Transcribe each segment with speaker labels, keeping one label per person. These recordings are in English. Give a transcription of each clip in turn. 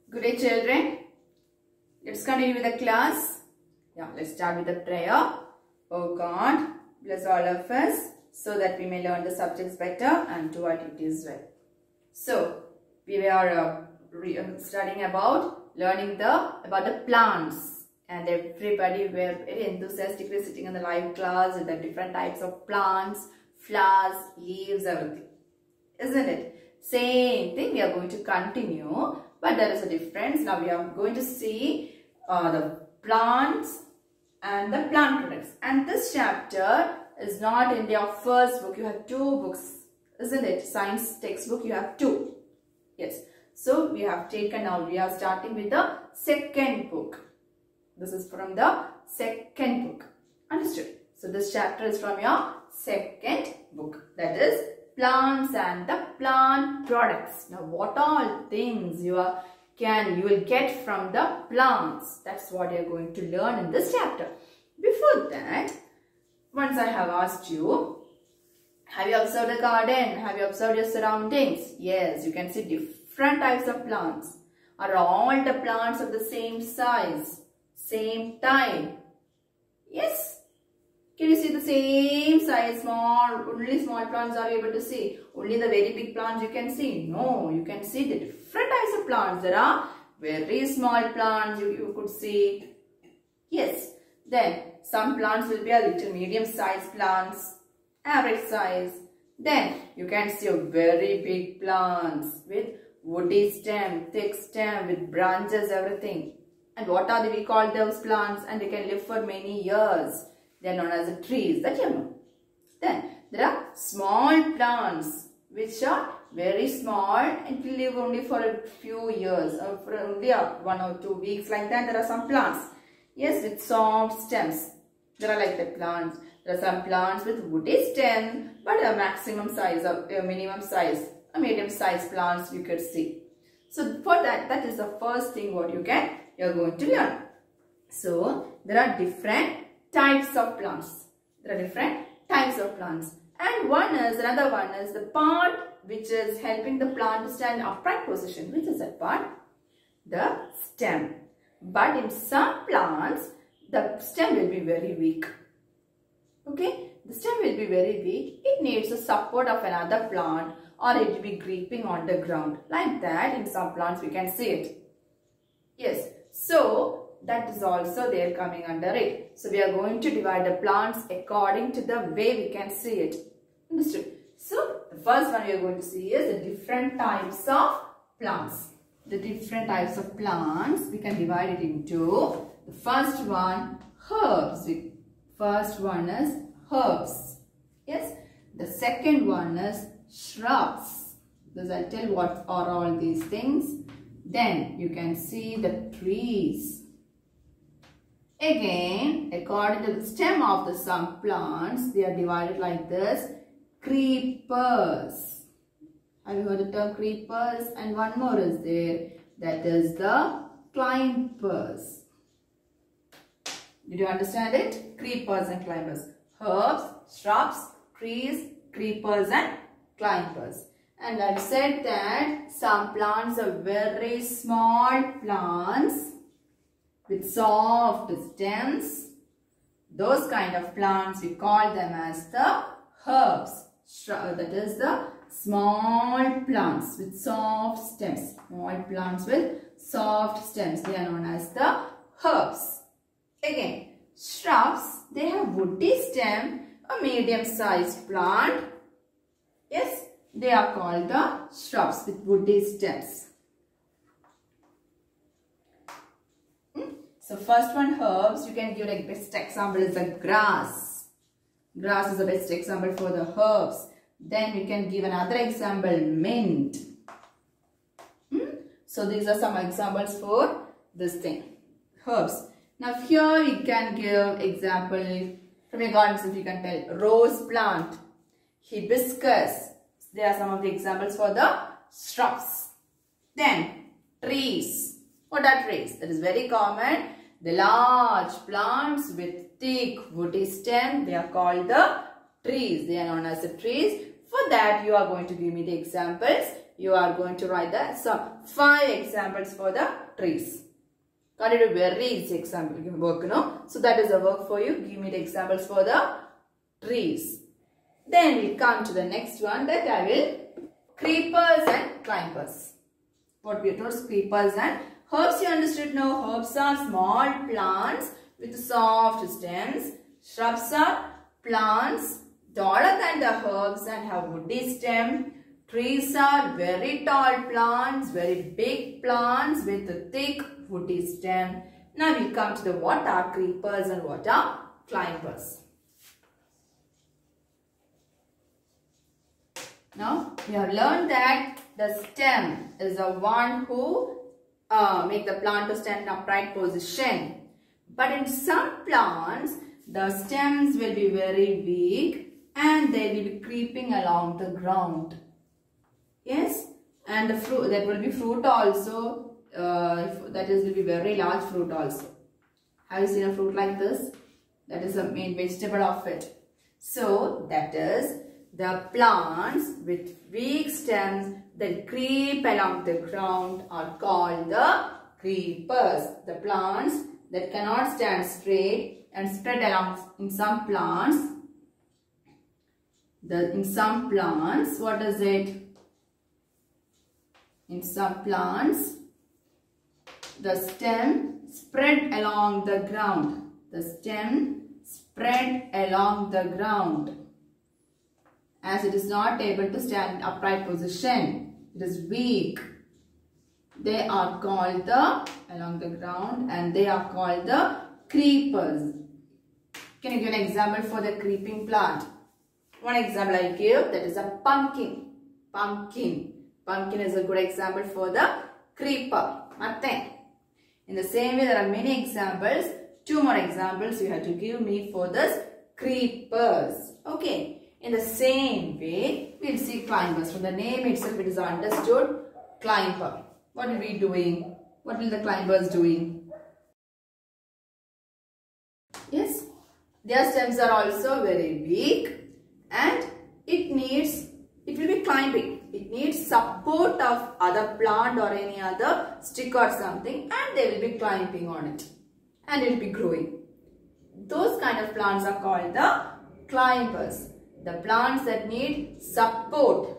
Speaker 1: Good day, children. Let's continue with the class. Let's start with the prayer. Oh God, bless all of us so that we may learn the subjects better and do our duties well. So, we are studying about learning about the plants, and everybody were very enthusiastically sitting in the live class with the different types of plants, flowers, leaves, everything. Isn't it? Same thing we are going to continue, but there is a difference. Now we are going to see the plants and the plant products. And this chapter is not in your first book. You have two books, isn't it? Science textbook, you have two. Yes. So we have taken now, we are starting with the second book. This is from the second book. Understood? So this chapter is from your second book. That is plants and the plant products. Now what all things you will get from the plants. That's what you are going to learn in this chapter. Before that, once I have asked you, have you observed the garden? Have you observed your surroundings? Yes, you can see different types of plants. Are all the plants of the same size, same type? Yes. Can you see the same size? Only small plants are you able to see? Only the very big plants you can see? No, you can see the different types of plants. There are very small plants you could see. Yes. Then some plants will be a little medium sized plants, average size. Then you can see a very big plants with woody stem, thick stem with branches, everything. And what are we call those plants? And they can live for many years. They are known as the trees, that you know. Then there are small plants which are very small and will live only for a few years or for only 1 or 2 weeks, like that. There are some plants, yes, with soft stems. There are like the plants. There are some plants with woody stem, but a maximum size of a minimum size, a medium size plants you could see. So for that is the first thing what you are going to learn. So there are different types of plants. There are different types of plants. And another one is the part which is helping the plant to stand in upright position. Which is that part? The stem. But in some plants, the stem will be very weak. Okay? The stem will be very weak. It needs the support of another plant, or it will be creeping on the ground. Like that, in some plants we can see it. Yes. So that is also there coming under it. So we are going to divide the plants according to the way we can see it. Understood? So the first one we are going to see is the different types of plants. The different types of plants we can divide it into. The first one, herbs. First one is herbs. Yes. The second one is shrubs. Thus I'll tell what are all these things. Then you can see the trees. Again, according to the stem of some plants, they are divided like this. Creepers. Have you heard the term creepers? And one more is there. That is the climbers. Did you understand it? Creepers and climbers. Herbs, shrubs, trees, creepers and climbers. And I've said that some plants are very small plants with soft stems. Those kind of plants we call them as the herbs. That is the small plants with soft stems. Small plants with soft stems. They are known as the herbs. Again, shrubs, they have woody stem, a medium sized plant. Yes, they are called the shrubs with woody stems. So first one, herbs, you can give like best example is the grass. Grass is the best example for the herbs. Then we can give another example, mint. So these are some examples for this thing, herbs. Now here we can give example from your gardens, if you can tell, rose plant, hibiscus. There are some of the examples for the shrubs. Then trees. What are trees? That is very common. The large plants with thick woody stem, they are called the trees. They are known as the trees. For that, you are going to give me the examples. you are going to write the 5 examples for the trees. Got it? A very easy example work, no? So that is the work for you. Give me the examples for the trees. Then we come to the next one, that I will creepers and climbers. What we told, creepers and herbs. You understood now? Herbs are small plants with soft stems. Shrubs are plants taller than the herbs and have woody stem. Trees are very tall plants, very big plants with a thick woody stem. Now we come to the what are creepers and what are climbers. Now we have learned that the stem is the one who make the plant to stand in upright position. But in some plants, the stems will be very weak and they will be creeping along the ground. Yes, and the fruit, that will be fruit also. That is will be very large fruit also. Have you seen a fruit like this? That is the main vegetable of it. So that is the plants with weak stems that creep along the ground are called the creepers. The plants that cannot stand straight and spread along in some plants. In some plants, what is it? In some plants, the stem spread along the ground. The stem spread along the ground. As it is not able to stand in upright position, it is weak. They are called the along the ground and they are called the creepers. Can you give an example for the creeping plant? One example I give, that is a pumpkin. Pumpkin. Pumpkin is a good example for the creeper. In the same way, there are many examples. 2 more examples you have to give me for this creepers. Okay. In the same way, we will see climbers. From the name itself, it is understood climber. What will we doing? What will the climbers doing? Yes, their stems are also very weak and it will be climbing. It needs support of other plant or any other stick or something and they will be climbing on it and it will be growing. Those kind of plants are called the climbers. The plants that need support.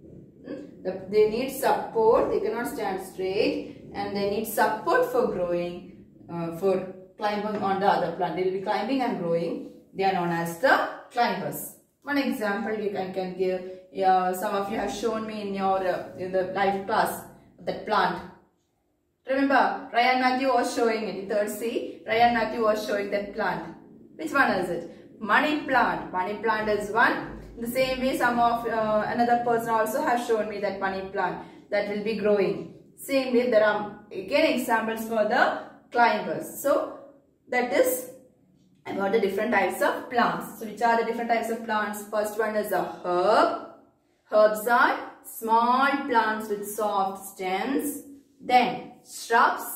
Speaker 1: They need support. They cannot stand straight and they need support for growing, for climbing on the other plant. They will be climbing and growing. They are known as the climbers. One example you can give. Some of you have shown me in your in the life class that plant. Remember, Ryan Matthew was showing it in 3rd C. Ryan Matthew was showing that plant. Which one is it? Money plant. Money plant is one. In the same way, some of another person also has shown me that money plant that will be growing. Same way, there are again examples for the climbers. So that is about the different types of plants. So which are the different types of plants? First one is a herb. Herbs are small plants with soft stems. Then shrubs.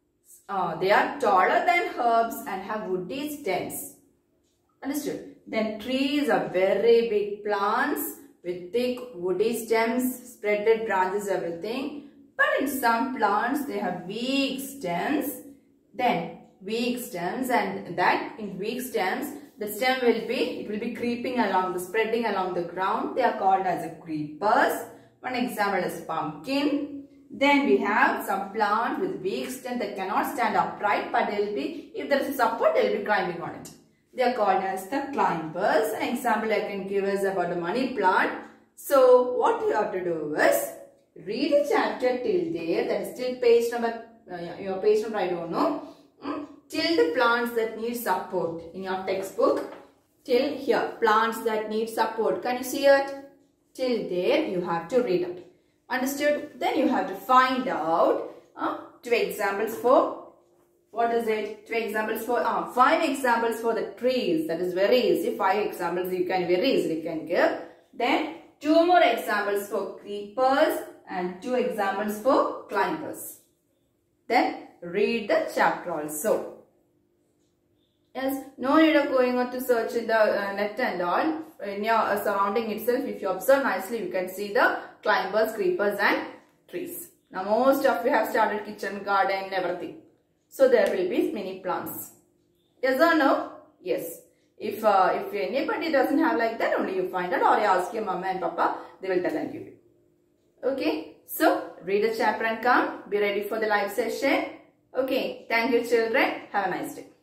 Speaker 1: They are taller than herbs and have woody stems. Understood? Then trees are very big plants with thick woody stems, spreaded branches, everything. But in some plants they have weak stems. Then weak stems, and that in weak stems the stem will be creeping along, spreading along the ground. They are called as a creepers. One example is pumpkin. Then we have some plant with weak stem that cannot stand upright, but they will be, if there is support, they will be climbing on it. They are called as the climbers. An example I can give is about the money plant. So what you have to do is read the chapter till there. That is till page number, your page number I don't know. Till the plants that need support in your textbook. Till here, plants that need support. Can you see it? Till there you have to read it. Understood? Then you have to find out 2 examples for, what is it? 2 examples for, 5 examples for the trees. That is very easy. 5 examples you can very easily give. Then 2 more examples for creepers and 2 examples for climbers. Then read the chapter also. Yes, no need of going on to search in the net and all. In your surrounding itself, if you observe nicely, you can see the climbers, creepers and trees. Now most of you have started kitchen, garden, everything. So there will be many plants. Yes or no? Yes. If anybody doesn't have like that, only you find out, or you ask your mama and papa, they will tell and give you. Okay. So read the chapter and come. Be ready for the live session. Okay. Thank you children. Have a nice day.